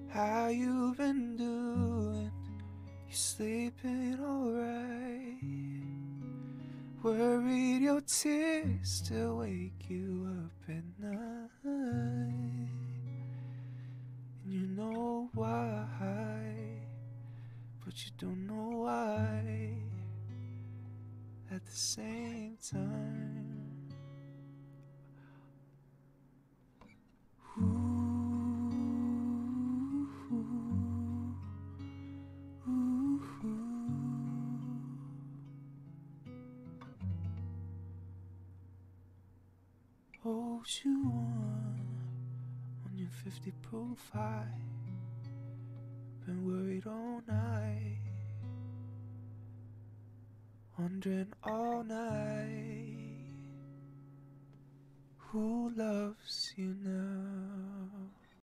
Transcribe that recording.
how you been doing? You sleeping alright? Worried your tears still wake you up at night, and you know why, but you don't know why at the same time. Hold you on your 50 profile. Been worried all night, wondering all night, who loves you now?